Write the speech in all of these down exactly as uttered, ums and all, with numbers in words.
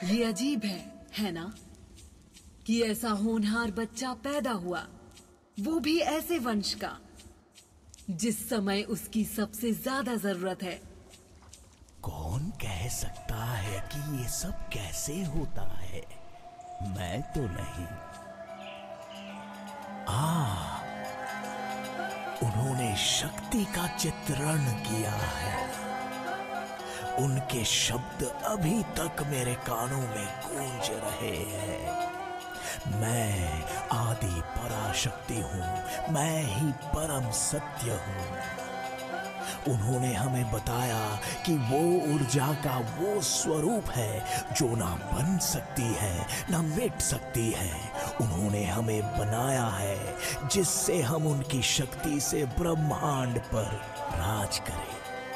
ये अजीब है है ना, कि ऐसा होनहार बच्चा पैदा हुआ, वो भी ऐसे वंश का जिस समय उसकी सबसे ज्यादा जरूरत है। कौन कह सकता है कि ये सब कैसे होता है? मैं तो नहीं। आ, उन्होंने शक्ति का चित्रण किया है। उनके शब्द अभी तक मेरे कानों में गूंज रहे हैं। मैं आदि पराशक्ति हूं, मैं ही परम सत्य हूं। उन्होंने हमें बताया कि वो ऊर्जा का वो स्वरूप है जो ना बन सकती है ना मिट सकती है। उन्होंने हमें बनाया है जिससे हम उनकी शक्ति से ब्रह्मांड पर राज करें।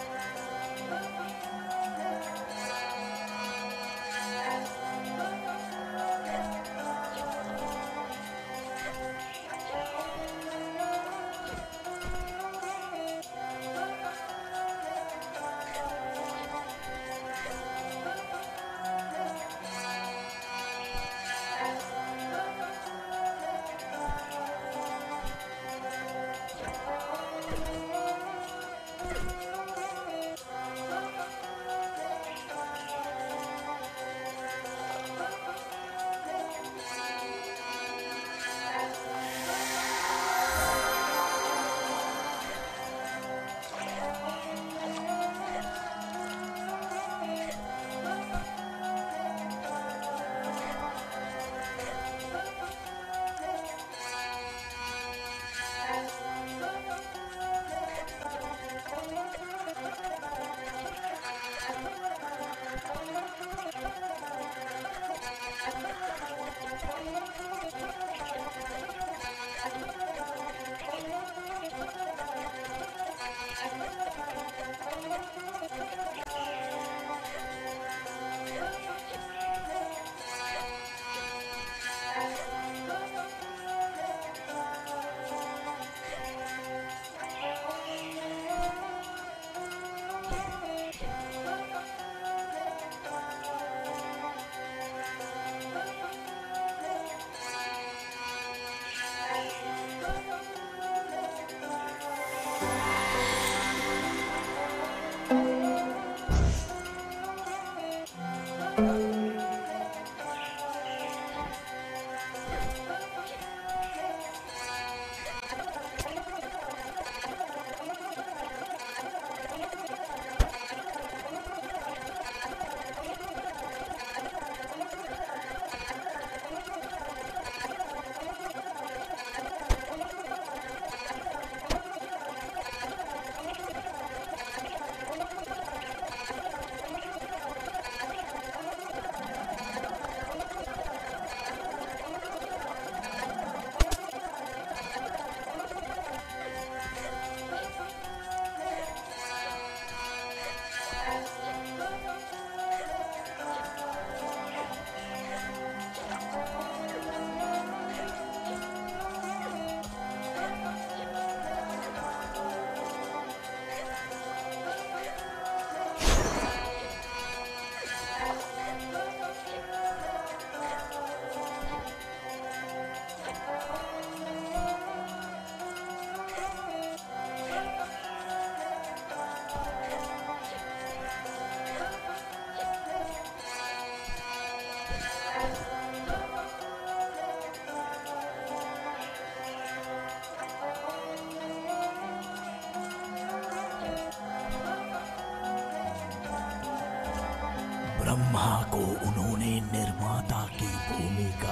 ब्रह्मा को उन्होंने निर्माता की भूमिका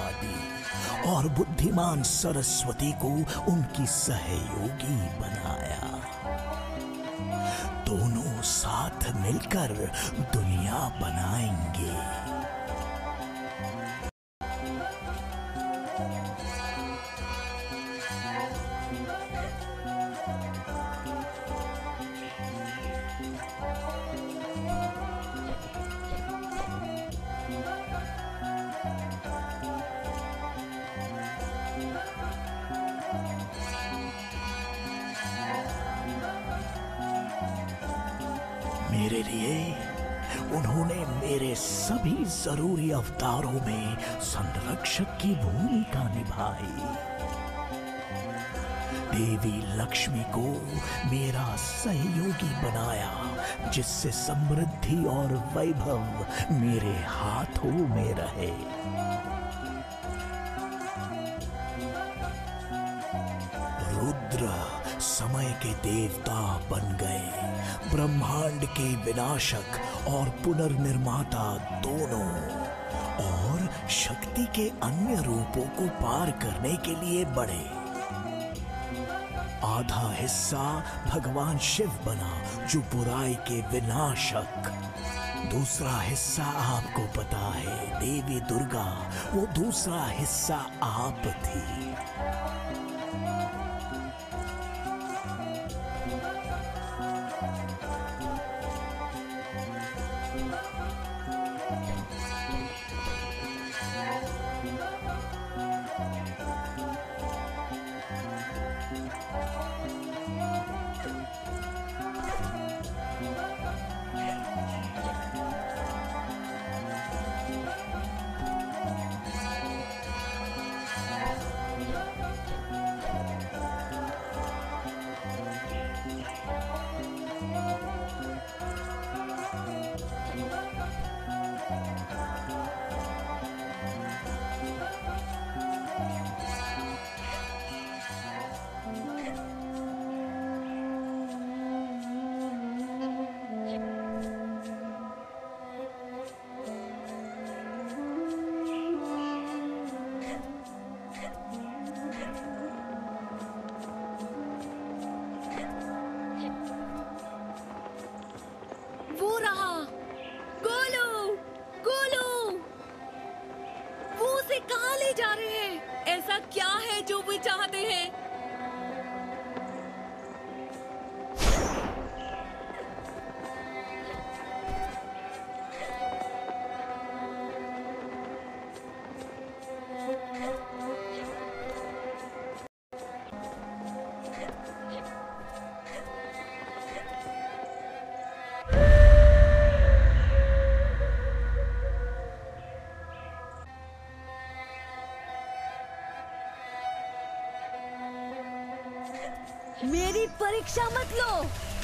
दी और बुद्धिमान सरस्वती को उनकी सहयोगी बनाया। दोनों साथ मिलकर दुनिया बनाएंगे। मेरे लिए उन्होंने मेरे सभी जरूरी अवतारों में संरक्षक की भूमिका निभाई। देवी लक्ष्मी को मेरा सहयोगी बनाया, जिससे समृद्धि और वैभव मेरे हाथों में रहे। रुद्र समय के देवता बन गए, ब्रह्मांड के विनाशक और पुनर्निर्माता दोनों, और शक्ति के अन्य रूपों को पार करने के लिए बढ़े। आधा हिस्सा भगवान शिव बना, जो बुराई के विनाशक। दूसरा हिस्सा आपको पता है, देवी दुर्गा, वो दूसरा हिस्सा आप थी। क्या है जो वे चाहते हैं? मेरी परीक्षा मत लो।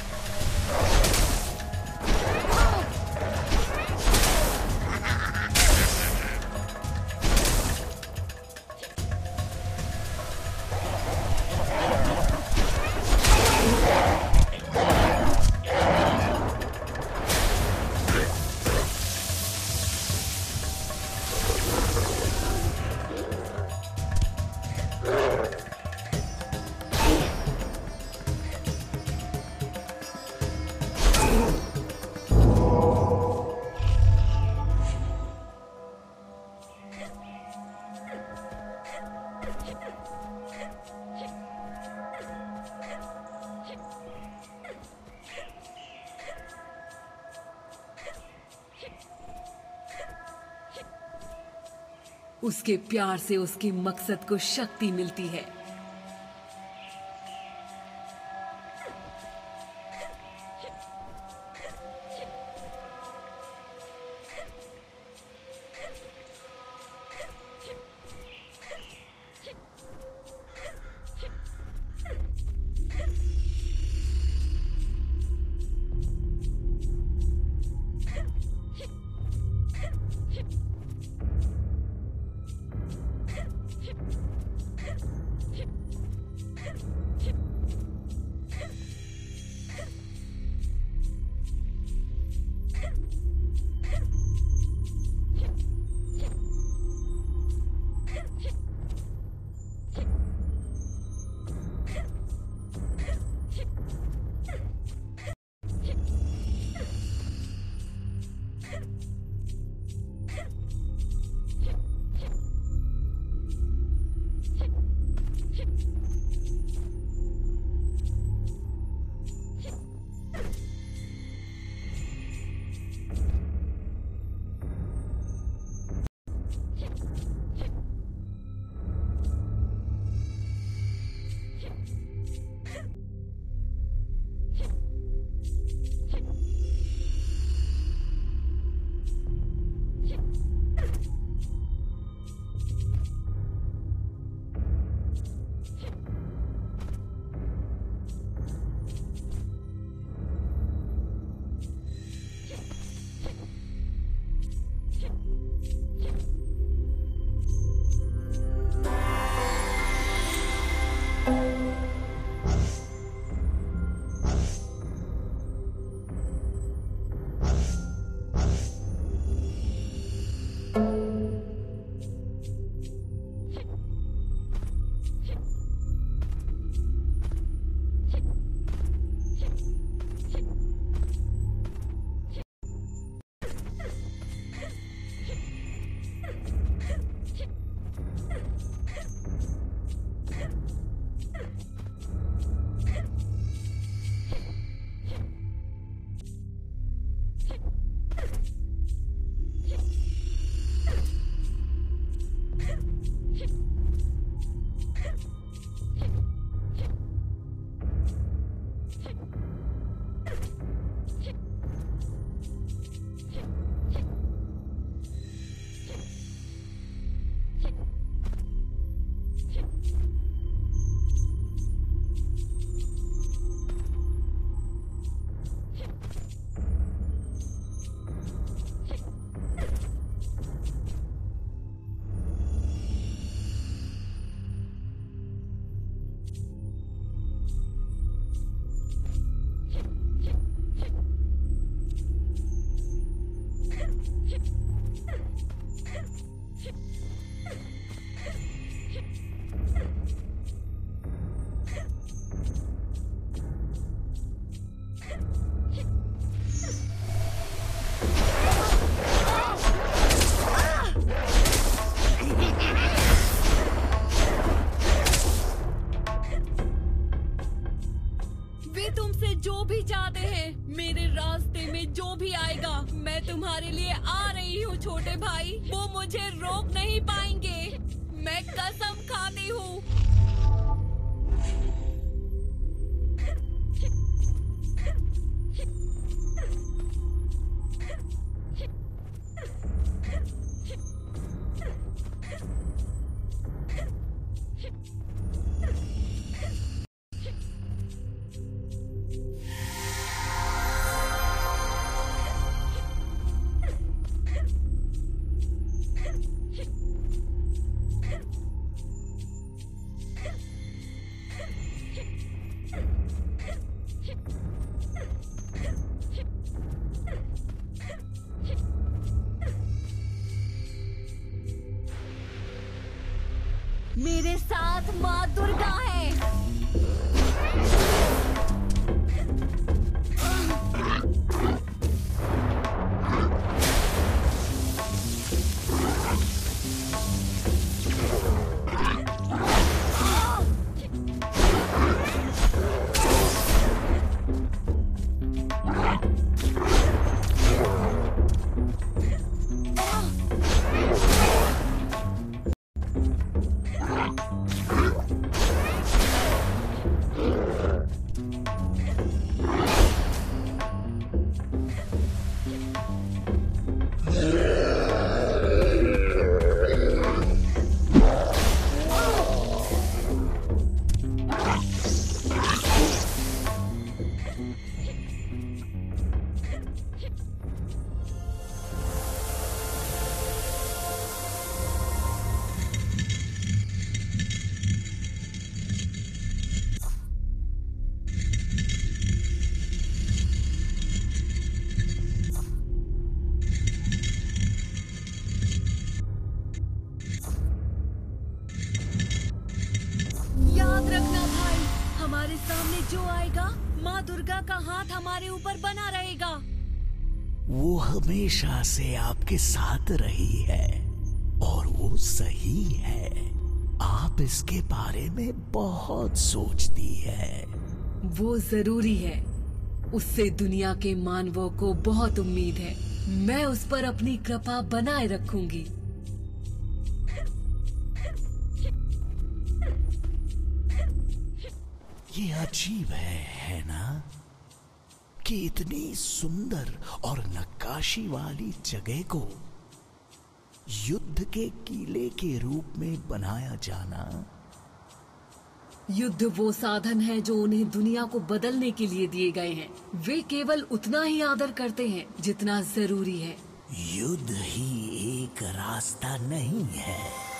उसके प्यार से उसके मकसद को शक्ति मिलती है। वे तुमसे जो भी चाहते हैं, मेरे रास्ते में जो भी आएगा, मैं तुम्हारे लिए आ रही हूँ छोटे भाई। वो मुझे रोक नहीं पाएंगे, मैं कसम खाती हूँ। मेरे साथ माँ दुर्गा है। हमारे सामने जो आएगा, माँ दुर्गा का हाथ हमारे ऊपर बना रहेगा। वो हमेशा से आपके साथ रही है और वो सही है। आप इसके बारे में बहुत सोचती है। वो जरूरी है, उससे दुनिया के मानवों को बहुत उम्मीद है। मैं उस पर अपनी कृपा बनाए रखूंगी। ये अजीब है, है ना, कि इतनी सुंदर और नक्काशी वाली जगह को युद्ध के किले के रूप में बनाया जाना। युद्ध वो साधन है जो उन्हें दुनिया को बदलने के लिए दिए गए हैं। वे केवल उतना ही आदर करते हैं जितना जरूरी है। युद्ध ही एक रास्ता नहीं है।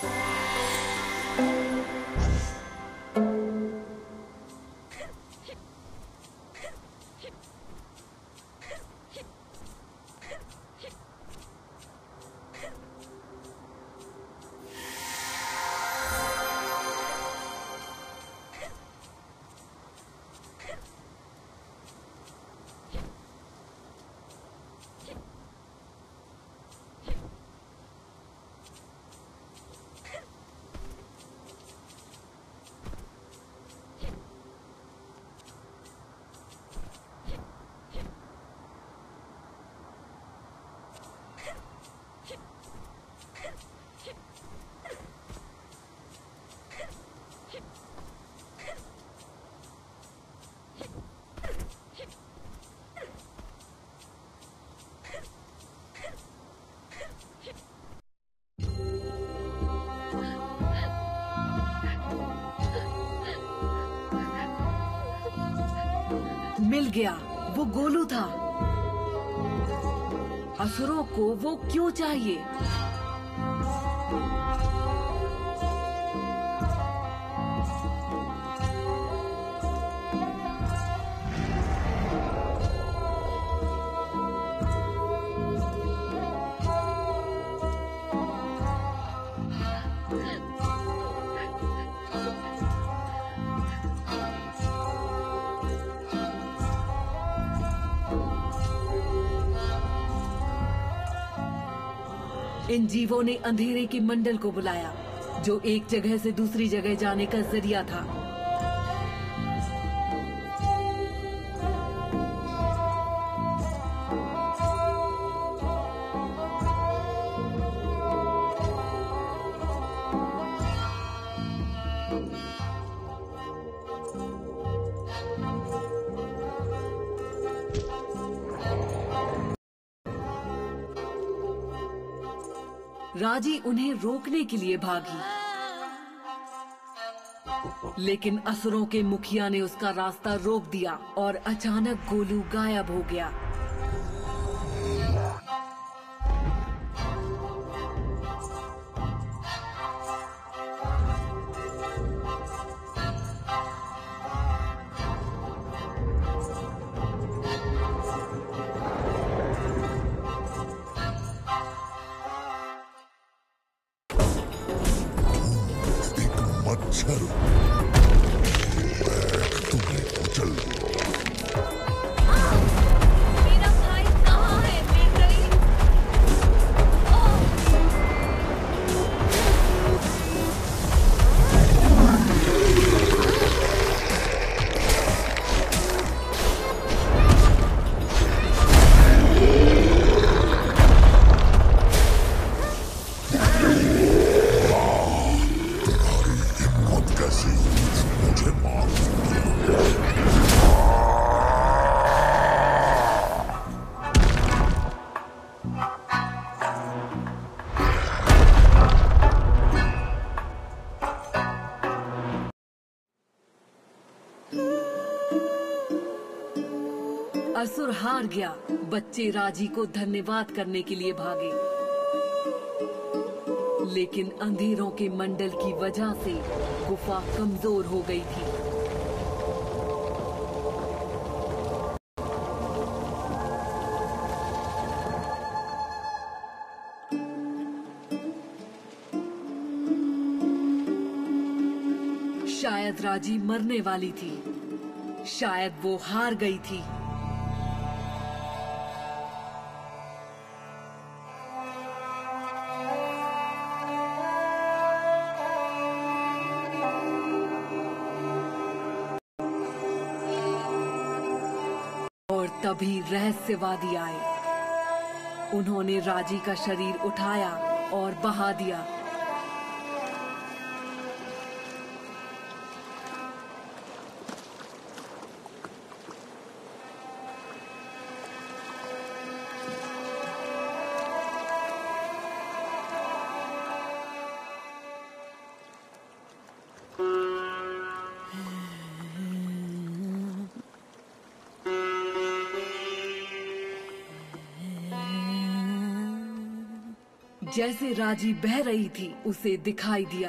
मिल गया, वो गोलू था। असुरों को वो क्यों चाहिए? इन जीवों ने अंधेरे के मंडल को बुलाया, जो एक जगह से दूसरी जगह जाने का जरिया था। राजी उन्हें रोकने के लिए भागी, लेकिन असुरों के मुखिया ने उसका रास्ता रोक दिया और अचानक गोलू गायब हो गया। मच्छर तुम्हें कुचल मेरा भाई कहाँ है? मिल गई? मुझे मार असुर हार गया। बच्चे राजी को धन्यवाद करने के लिए भागे, लेकिन अंधेरों के मंडल की वजह से गुफा कमजोर हो गई थी। शायद राजी मरने वाली थी, शायद वो हार गई थी। और तभी रहस्यवादी आए। उन्होंने राजी का शरीर उठाया और बहा दिया। जैसे राजी बह रही थी, उसे दिखाई दिया।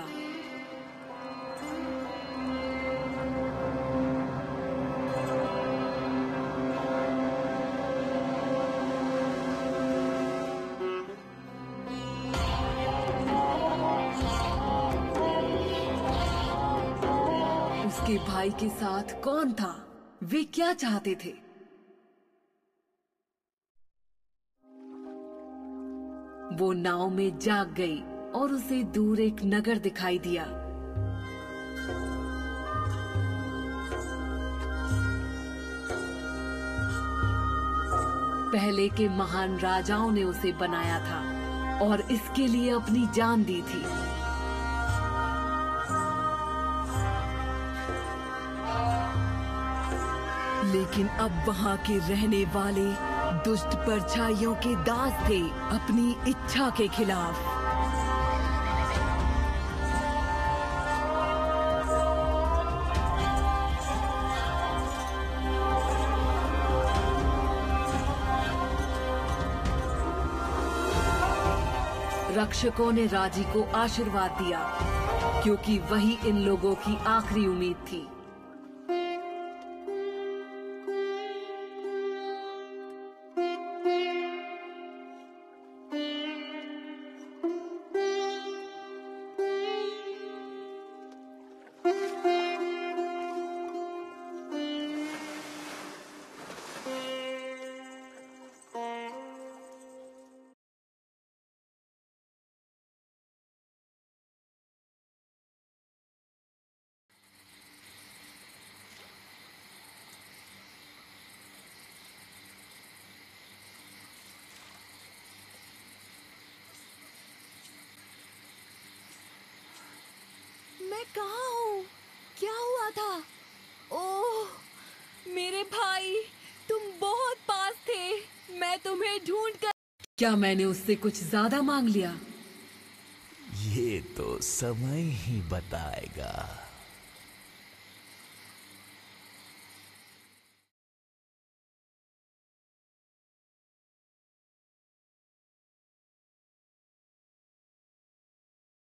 उसके भाई के साथ कौन था? वे क्या चाहते थे? वो नाव में जाग गई और उसे दूर एक नगर दिखाई दिया। पहले के महान राजाओं ने उसे बनाया था और इसके लिए अपनी जान दी थी। लेकिन अब वहां के रहने वाले दुष्ट परछाइयों के दास थे, अपनी इच्छा के खिलाफ। रक्षकों ने राजी को आशीर्वाद दिया, क्योंकि वही इन लोगों की आखिरी उम्मीद थी। मैं कहाँ हूँ? क्या हुआ था? ओह, मेरे भाई, तुम बहुत पास थे। मैं तुम्हें ढूंढ कर। क्या मैंने उससे कुछ ज्यादा मांग लिया? ये तो समय ही बताएगा।